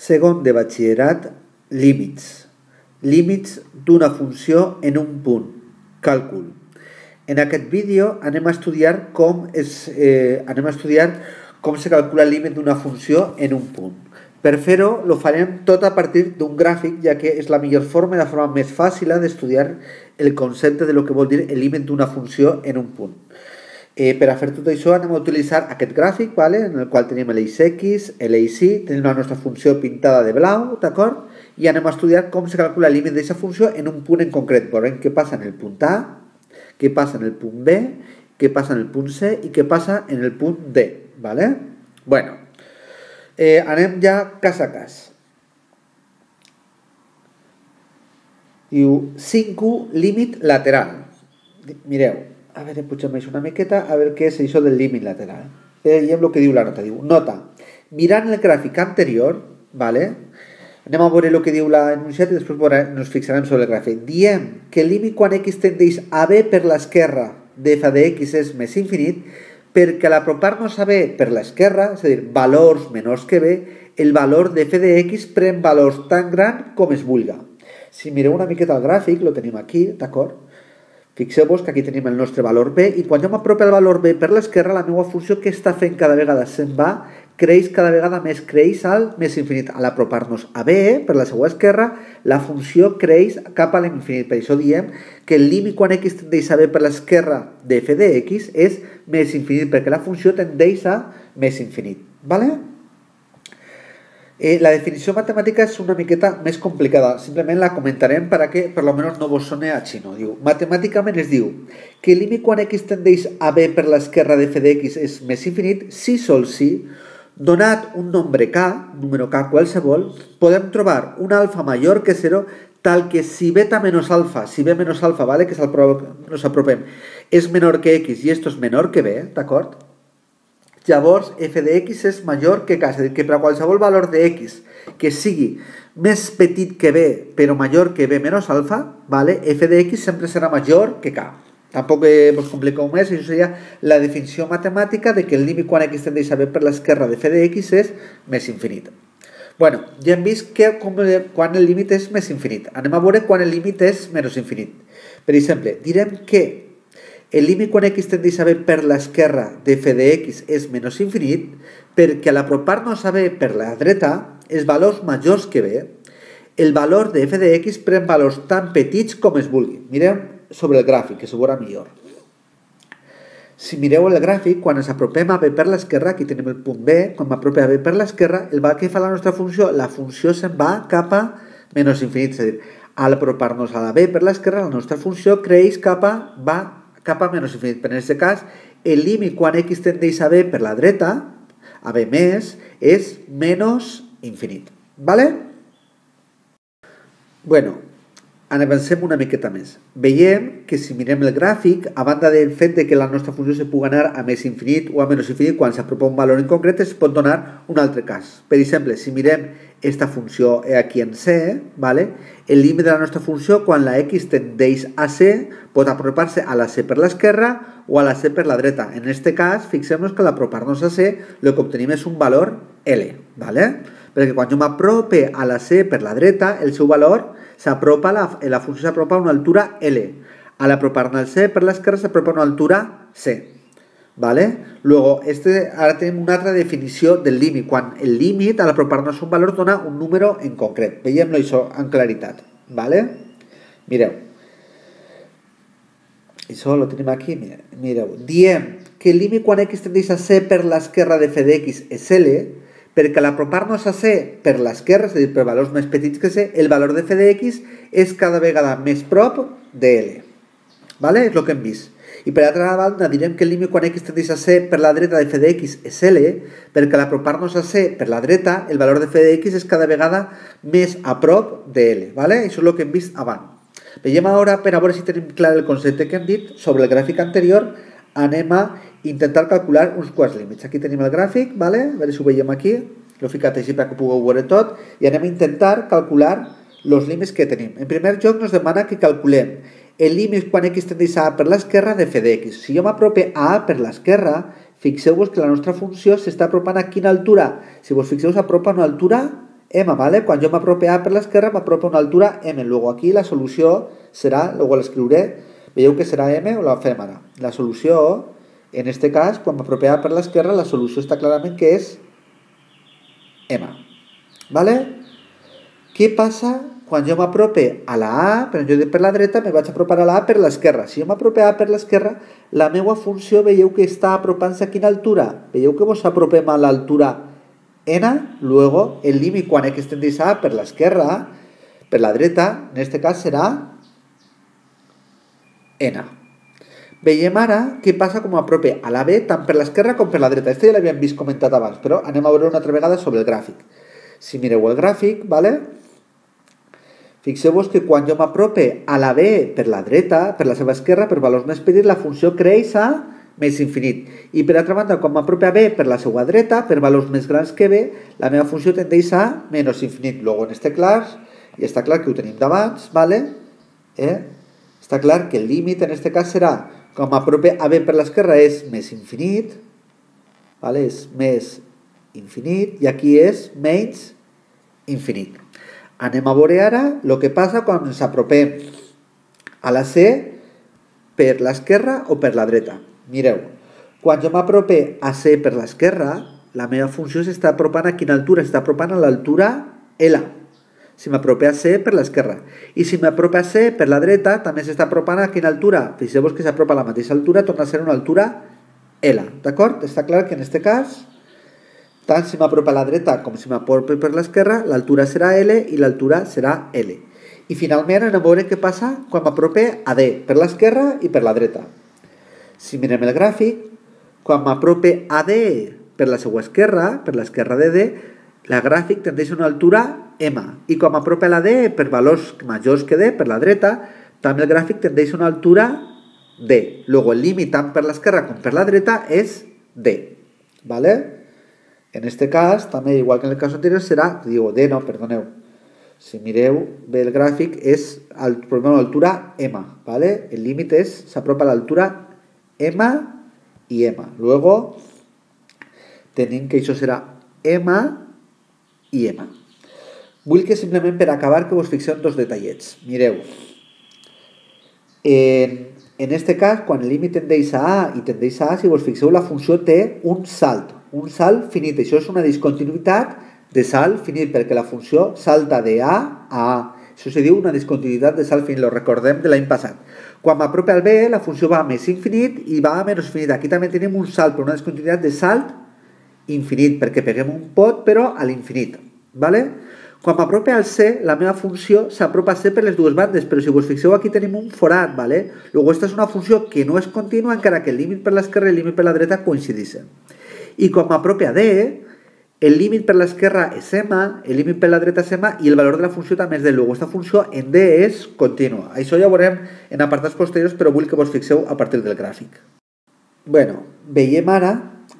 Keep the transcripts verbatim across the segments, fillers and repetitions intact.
Segon de batxillerat, límits. Límits d'una funció en un punt. Càlcul. En aquest vídeo anem a estudiar com es, eh, anem a estudiar com se calcula el límit d'una funció en un punt. Per fer-ho, ho farem tot a partir d'un gràfic, ja que és la millor forma i la forma més fàcil d'estudiar el concepte de lo que vol dir el límit d'una funció en un punt. Eh, per a fer tot això anem a utilitzar aquest gràfic, vale? En el qual tenim l'eix X, l'eix Y, tenim la nostra funció pintada de blau, d'acord? I anem a estudiar com se calcula el límit d'aquesta funció en un punt en concret. Veurem què passa en el punt A, què passa en el punt B, què passa en el punt C i què passa en el punt D. Vale? Bueno, eh, anem ja cas a cas. Diu cinc u límit lateral. Mireu, a veure, pugem això una miqueta, a veure què és això del límit lateral. Veiem el que diu la nota. Diu, nota, mirant el gràfic anterior, vale? Anem a veure el que diu l'enunciat i després ens fixarem sobre el gràfic. Diem que el límit quan x tendeix a b per l'esquerra de f de x és més infinit perquè a l'apropar-nos a b per l'esquerra, és a dir, valors menors que b, el valor de f de x pren valors tan gran com es vulga. Si mireu una miqueta el gràfic, lo tenim aquí, d'acord? Fixeu-vos que aquí tenim el nostre valor b i quan jo m'apropo al valor b per l'esquerra, la meva funció que està fent cada vegada se'n va, creix cada vegada més, creix al més infinit. A l'apropar-nos a b per la seva esquerra, la funció creix cap a l'infinit. Per això diem que el límit quan x tendeix a b per l'esquerra de f de x és més infinit, perquè la funció tendeix a més infinit. Vale? Eh, la definició matemàtica és una miqueta més complicada, simplement la comentarem per a que per almenys no vos sone a xino. Diu, matemàticament es diu que el límit quan x tendeix a b per l'esquerra de f de x és més infinit si sol si, donat un nombre k, número k qualsevol, podem trobar un alfa major que zero tal que si beta menos alfa, si b menos alfa, vale, que nos apropem, és menor que x i esto és menor que b, d'acord? Llavors, f de x és major que k, és a dir, que per a qualsevol valor de x que sigui més petit que b, però major que b menys alfa, vale? F de x sempre serà major que k. Tampoc us compliqueu més, això seria la definició matemàtica de que el límit quan x tendeix a b per l'esquerra de f de x és més infinit. Bueno, ja hem vist que com, quan el límit és més infinit. Anem a veure quan el límit és menys infinit. Per exemple, direm que el límit quan x tendeix a b per l'esquerra de f de x és menys infinit perquè a l'apropar-nos a b per la dreta, els valors majors que b, el valor de f de x pren valors tan petits com es vulgui. Mireu sobre el gràfic, que s'ho veurà millor. Si mireu el gràfic, quan ens apropem a b per l'esquerra, aquí tenim el punt B, quan m'apropem a b per l'esquerra, el va que fa la nostra funció, la funció se'n va cap a menys infinit, és a dir, al apropar-nos a la b per l'esquerra, la nostra funció creix cap a, va cap a menys infinit. Però en aquest cas, el límit quan x tendeix a b per la dreta, a b més, és menys infinit. Vale? Bueno, avancem una miqueta més. Veiem que si mirem el gràfic, a banda del fet de que la nostra funció se pugui anar a més infinit o a menys infinit quan s'apropa un valor en concret, es pot donar un altre cas. Per exemple, si mirem esta funció aquí en C, vale? El límit de la nostra funció quan la x tendeix a C pot apropar-se a la C per l'esquerra o a la C per la dreta. En aquest cas, fixem-nos que a l'apropar-nos a C el que obtenim és un valor L, vale? Perquè quan jo m'aprope a la C per la dreta, el seu valor s'apropa, la, la funció s'apropa a una altura L. A l'apropar-nos al C per l'esquerra s'apropa a una altura C. ¿Vale? Luego, este, ara tenim una altra definició del límit. Quan el límit, a l'apropar-nos a un valor, dona un número en concret. Veiem-lo això en claritat. ¿Vale? Mireu. Això lo tenim aquí. Mireu. Diem que el límit quan x tendeix a C per l'esquerra de f de x és L, perquè a l'apropar-nos a C per l'esquerra, és a dir, per valors més petits que C, el valor de f de x és cada vegada més prop de L. ¿Vale? És el que hem vist. I per altra banda direm que el límit quan x tendeix a C per la dreta de f de x és L, perquè a l'apropar-nos a C per la dreta, el valor de f de x és cada vegada més a prop de L. ¿Vale? Això és el que hem vist abans. Veiem ara, per a veure si tenim clar el concepte que hem dit, sobre el gràfic anterior, anem a intentar calcular uns quants límits. Aquí tenim el gràfic, ¿vale? A veure si ho veiem aquí. L'he ficat així perquè ho pugueu veure tot. I anem a intentar calcular els límits que tenim. En primer lloc, ens demana que calculem el límit quan x tendeix a A per l'esquerra de f de x. Si jo m'aprope a A per l'esquerra, fixeu-vos que la nostra funció s'està apropant a quina altura? Si vos fixeu, s'apropa a una altura M, ¿vale? Quan jo m'aprope A per l'esquerra, m'aprope a una altura M. Luego aquí la solució serà, luego l'escriuré, veieu que serà M o la fem ara. La solució, en este cas, quan m'aprope A per l'esquerra, la solució està clarament que és M. ¿Vale? Què passa quan jo m'aprope a la A, però en lloc de per la dreta, me vaig apropar a la A per l'esquerra. Si jo m'aprope a A per l'esquerra, la meva funció veieu que està apropant-se a quina altura? Veieu que ens apropem a l'altura N, luego el límit quan X tendeix a A per l'esquerra, per la dreta, en este cas serà N. Veiem ara què passa quan m'aprope a la B tant per l'esquerra com per la dreta. Este ja l'havíem vist comentat abans, però anem a veure una altra vegada sobre el gràfic. Si mireu el gràfic, ¿vale? Fixeu-vos que quan jo m'aprope a la B per la dreta, per la seva esquerra, per valors més petits, la funció creix a més infinit. I per altra banda, quan m'aprope a B per la seva dreta, per valors més grans que B, la meva funció tendeix a menys infinit. Luego en este cas, i està clar que ho tenim d'abans, ¿vale? Eh? Està clar que el límit en este cas serà, quan m'aprope a B per l'esquerra és més infinit, ¿vale? És més infinit, i aquí és menys infinit. Anem a veure ara el que passa quan ens apropem a la C per l'esquerra o per la dreta. Mireu, quan jo m'aprope a C per l'esquerra, la meva funció s'està apropant a quina altura? S'està apropant a l'altura L. Si m'aprope a C per l'esquerra. I si m'aprope a C per la dreta, també s'està apropant a quina altura? Fixeu-vos que s'apropa a la mateixa altura, torna a ser una altura L. D'acord? Està clar que en aquest cas, tant si m'apropa a la dreta com si m'aprope per l'esquerra, l'altura serà L i l'altura serà L. I finalment anem a veure què passa quan m'aprope a D, per l'esquerra i per la dreta. Si mirem el gràfic, quan m'aprope a D per la seva esquerra, per l'esquerra de D, el gràfic tendeix a una altura M. I quan m'aprope a la D per valors majors que D, per la dreta, també el gràfic tendeix a una altura D. Luego el límit tant per l'esquerra com per la dreta és D. ¿Vale? En este cas, també, igual que en el cas anterior, serà, digo, D no, perdoneu. Si mireu bé el gràfic, és a l'altura M. ¿Vale? El límit és, s'apropa a l'altura M i M. Luego, tenim que això serà M i M. Vull que simplement per acabar que vos fixeu en dos detallets. Mireu. En, en este cas, quan el límit tendeix a A i tendeix a A, si vos fixeu, la funció té un salt. Un salt finit. Això és una discontinuïtat de salt finit, perquè la funció salta de A a A. Això se diu una discontinuïtat de salt finit. Lo recordem de l'any passat. Quan m'aprope al B, la funció va a més infinit i va a menys infinit. Aquí també tenim un salt, però una discontinuïtat de salt infinit, perquè peguem un pot, però a l'infinit. ¿Vale? Quan m'aprope al C, la meva funció s'apropa a C per les dues bandes, però si vos fixeu aquí tenim un forat, ¿vale? Luego esta és una funció que no és contínua encara que el límit per l'esquerra i el límit per la dreta coincideixen. I quan m'aprope a D, el límit per l'esquerra és M, el límit per la dreta és M i el valor de la funció també és D. Luego esta funció en D és contínua. Això ja ho veurem en apartats posteriors, però vull que vos fixeu a partir del gràfic. Bueno, veiem ara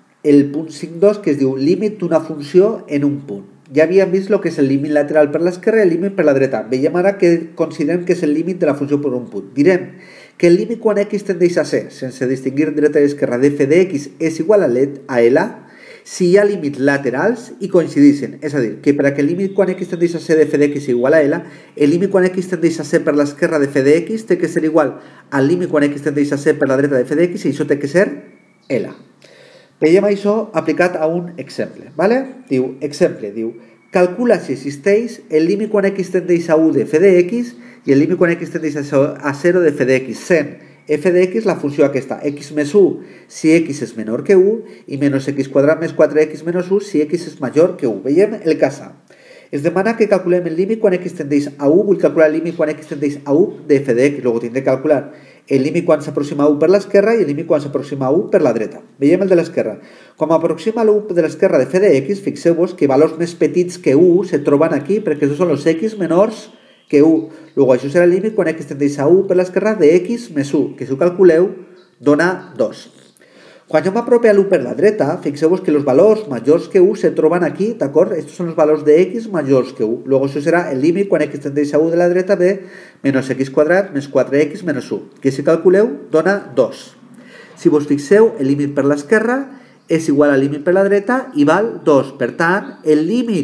el punt cinc punnt dos que es diu límit d'una funció en un punt. Ja havíem vist el que és el límit lateral per l'esquerra i el límit per la dreta. Veiem ara que considerem que és el límit de la funció per un punt. Direm que el límit quan X tendeix a C, sense distingir dreta i esquerra, de f de X és igual a L si hi ha límits laterals i coincideixen. És a dir, que per a que el límit quan X tendeix a C de f de X és igual a L, el límit quan X tendeix a C per l'esquerra de f de X té que ser igual al límit quan X tendeix a C per la dreta de f de X i això té que ser L. Veiem això aplicat a un exemple, ¿vale? Diu, exemple, diu, calcula si existeix el límit quan X tendeix a u de f de X i el límit quan X tendeix a zero de f de X, sent f de X la funció aquesta, X més u si X és menor que u i menys X quadrat més quatre X menys u si X és major que u. Veiem el cas A. Es demana que calculem el límit quan X tendeix a u, vull calcular el límit quan X tendeix a u de f de X, luego tindré que calcular el límit quan s'aproxima a u per l'esquerra i el límit quan s'aproxima a u per la dreta. Veiem el de l'esquerra. Quan m'aproxima a l'u de l'esquerra de f de X, fixeu-vos que valors més petits que u se troben aquí perquè aquests són els X menors que u. Luego això serà el límit quan X tendeix a u per l'esquerra de X més u, que si ho calculeu dona dos. Quan jo m'aprope a l'u per la dreta, fixeu-vos que els valors majors que u se troben aquí, d'acord? Estos són els valors de X majors que u. Luego això serà el límit quan X tendeix a u de la dreta de menys X quadrat més quatre X menys u, que si calculeu dona dos. Si vos fixeu, el límit per l'esquerra és igual al límit per la dreta i val dos. Per tant, el límit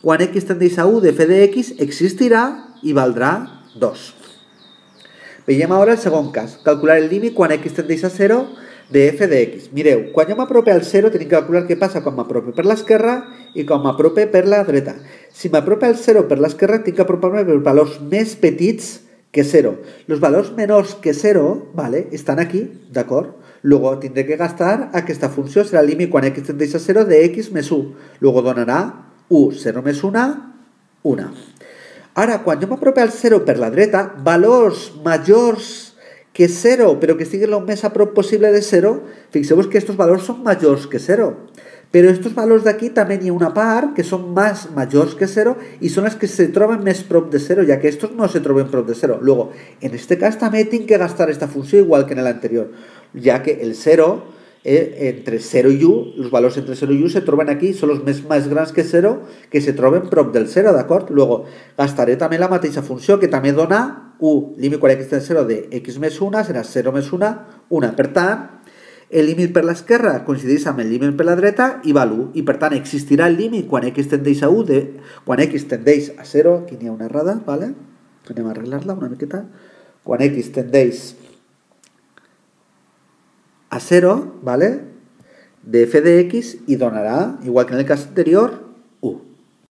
quan x tendeix a u de f de x existirà i valdrà dos. Veiem ara el segon cas, calcular el límit quan x tendeix a zero de f de x. Mireu, quan jo m'aprope al zero tenim que calcular què passa quan m'aprope per l'esquerra i quan m'aprope per la dreta. Si m'aprope al zero per l'esquerra tinc que apropar-me per valors més petits que zero. Els valors menors que zero, ¿vale?, estan aquí, d'acord? Luego tindré que gastar aquesta funció, serà el límit quan x tendeix a zero de x més u. Luego donarà u, zero més un, un. Ara, quan jo m'aprope al zero per la dreta, valors majors que zero, però que estiguin el més a prop possible de zero, fixeu-vos que aquests valors són majors que zero. Però aquests valors d'aquí també hi ha una part que són més majors que zero i són les que se troben més prop de zero, ja que aquests no se troben prop de zero. Luego, en este cas també tinc que gastar esta funció igual que en l'anterior, ja que el zero, eh, entre zero i u, els valors entre zero i u se troben aquí, són els més, més grans que zero que se troben prop del zero, d'acord? Luego, gastaré també la mateixa funció que també dona u, límit quan x tendeix a zero de x més un, serà zero més un, un. Per tant, el límit per l'esquerra coincideix amb el límit per la dreta i val u. I per tant existirà el límit quan x tendeix a u, de, quan x tendeix a zero, aquí n'hi ha una errada, ¿vale? Anem a arreglar-la una miqueta. Quan x tendeix a zero, ¿vale?, de f de x i donarà, igual que en el cas anterior,